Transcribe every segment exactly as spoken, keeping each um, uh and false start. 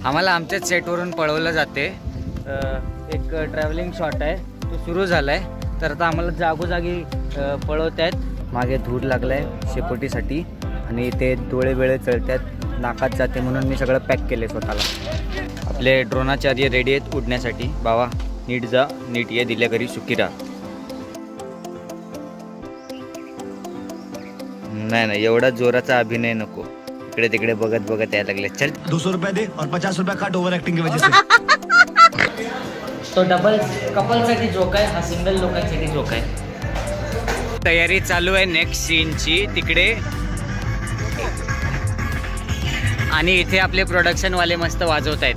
आम्हाला आमच्याच सेटवरून पळवलं जाते। एक ट्रॅव्हलिंग शॉट आहे तो सुरू झालाय, तर आता आम्हाला जागोजागी पळवत आहेत। मागे धूर लागलाय शेकोटीसाठी आणि ते डोळे वेळे चळतात, नाकात जाते म्हणून मी सगळं पॅक केले स्वतःला। आपले ड्रोनाचार्य रेडी आहेत उडण्यासाठी। बाबा नीट जा, नीट ये, दिल्या घरी सुखी राहा। नाही नाही एवढा जोराचा अभिनय नको, इकडे तिकडे बघत बघत यायला लागले। चल दो सौ रुपये दे और पचास रुपये काट ओवर एक्टिंग की वजह से। तो डबल कपल साठी जोक आहे, हा सिंगल लोकांसाठी जोक आहे। तयारी चालू आहे नेक्स्ट सीनची तिकडे, आणि इथे आपले प्रोडक्शन वाले मस्त वाजवत आहेत।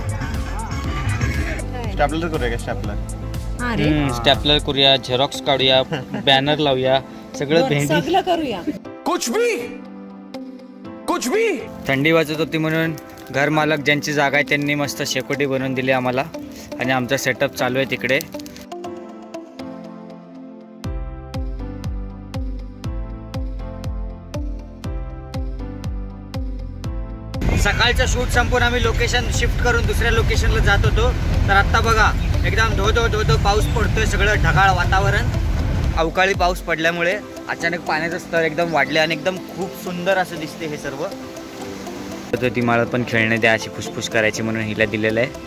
स्टॅपलर करूया का? स्टॅपलर हम्म स्टॅपलर करूया, झेरॉक्स काढूया, बॅनर लावूया, सगळं भेंडी सगळं करूया। कुछ भी कुछ भी। थंडी वाजत होती म्हणून घर मालक ज्यांची जागा आहे त्यांनी मस्त शेकोटी बनवून दिली आम्हाला, आणि आमचा सेटअप चालू आहे तिकडे। सकाळचा शूट संपून आम्ही लोकेशन शिफ्ट करून दुसऱ्या लोकेशनला जात होतो, तर आत्ता बघा एकदम धो धो धो धो पाऊस पडतोय, सगळं ढगाळ वातावरण। अवकाळी पाऊस पडल्यामुळे अचानक पाण्याचं स्तर एकदम वाढले आणि एकदम खूप सुंदर असं दिसते हे सर्व। तर ती मला पण खेळणे द्या अशी फुसफुस करायची म्हणून हिला दिलेलं आहे।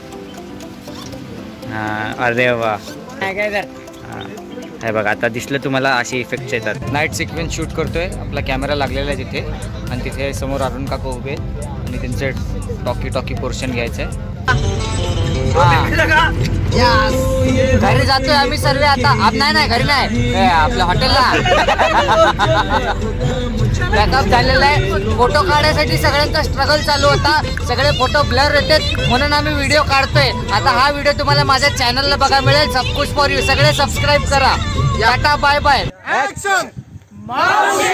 हां अरे वा काय तर हे बघा आता दिसलं तुम्हाला, असे इफेक्ट्स येतात। नाईट सिक्वेन्स शूट करतोय, आपला कॅमेरा लागलेला आहे तिथे, आणि तिथे समोर अरुण काका उभे आणि त्यांचे टॉकी टॉकी पोर्शन घ्यायचं आहे। घरी जातोय आम्ही सर्व आता। आप नाही नाही घरी नाही, आपल्या हॉटेलला बॅकअप झालेला आहे। फोटो काढण्यासाठी सगळ्यांचा स्ट्रगल चालू होता, सगळे फोटो ब्लर येतात म्हणून आम्ही व्हिडिओ काढतोय। आता हा व्हिडिओ तुम्हाला माझ्या चॅनलला बघा मिळेल, सब कुछ फॉर यू। सगळे सबस्क्राईब करा। Tata bye bye. एक्शन।